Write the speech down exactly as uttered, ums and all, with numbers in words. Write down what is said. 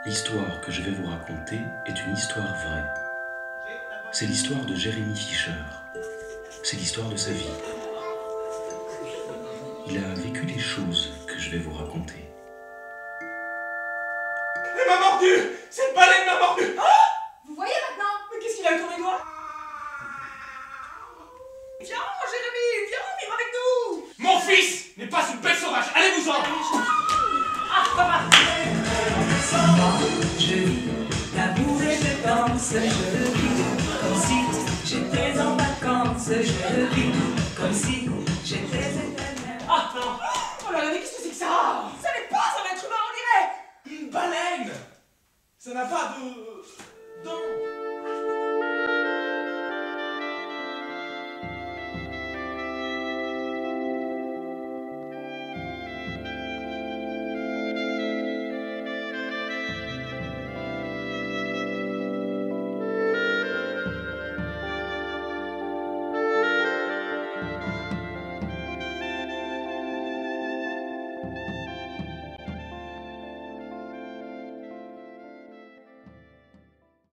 L'histoire que je vais vous raconter est une histoire vraie. C'est l'histoire de Jeremy Fisher. C'est l'histoire de sa vie. Il a vécu les choses que je vais vous raconter. Elle m'a mordu! Cette baleine m'a mordu! Ah! Vous voyez maintenant? Mais qu'est-ce qu'il a autour des doigts? Viens, Jérémy, viens vivre avec nous! Mon fils n'est pas une bête sauvage! Allez-vous-en! Ah, papa! Je vis, l'amour et je danse, je le vis, comme si j'étais en vacances, je le vis, comme si j'étais éternelle. Ah non! Oh là là, mais qu'est-ce que c'est que ça? Ça n'est pas un être humain, on dirait! Une baleine! Ça n'a pas de...